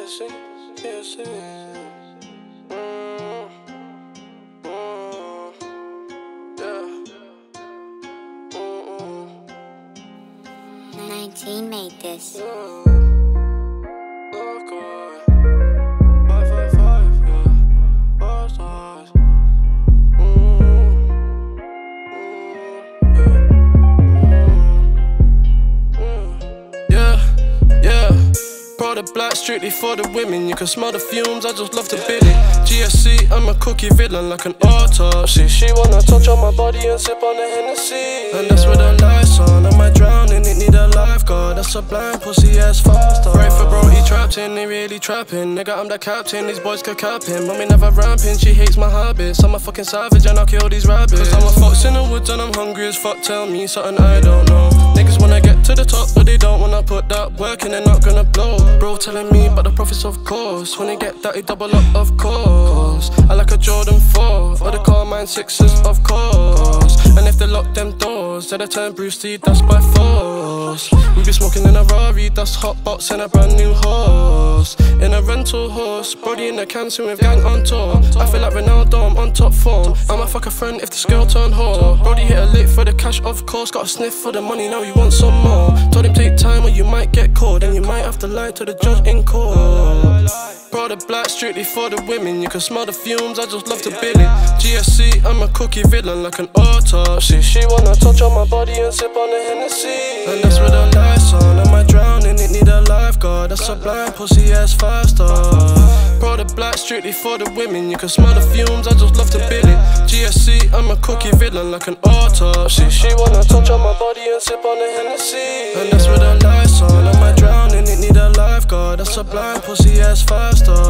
G.S.C, G.S.C. 19 made this. The black strictly for the women. You can smell the fumes, I just love to bill it. G.S.C, I'm a cookie villain like an autopsy. She wanna touch on my body and sip on the Hennessy, and that's with the lights on. Am I drowning? It need a lifeguard. That's a blind pussy ass faster. Right for bro, he trapped in, he really trapping. Nigga, I'm the captain, these boys could cap him. Mommy never ramping, she hates my habits. I'm a fucking savage and I'll kill these rabbits. Cause I'm a fox in the woods and I'm hungry as fuck. Tell me something I don't know. Niggas wanna get to the top, but they don't wanna put that work in, they're not gonna blow. Bro telling me about the profits, of course. When they get that, they double up, of course. I like a Jordan 4, or the Carmine 6s, of course. And if they lock them doors, then I turn Bruce Lee, that's by force. We be smoking in a Rari, that's hot box and a brand new horse. In a rental horse, Brody in the cancer with gang on tour. I feel like Ronaldo, I'm on top form. I'ma fuck a friend if this girl turn whore. Brody hit a lick for the cash, of course. Got a sniff for the money, now you want some more. Told him take time or you might get caught, and you might have to lie to the judge in court. Bro, the black strictly for the women. You can smell the fumes, I just love to bill it. G.S.C, I'm a cookie villain like an autopsy. She wanna touch on my body and sip on the Hennessy, and that's with the lights on. Am I drowning? It need a lifeguard. That's a blind pussy ass faster. Bro, the black strictly for the women. You can smell the fumes, I just love to bill it. G.S.C, I'm a cookie villain like an autopsy. She wanna touch on my body and sip on the Hennessy, and that's with the lights on. Am I drowning? It need a lifeguard. That's a blind pussy ass faster.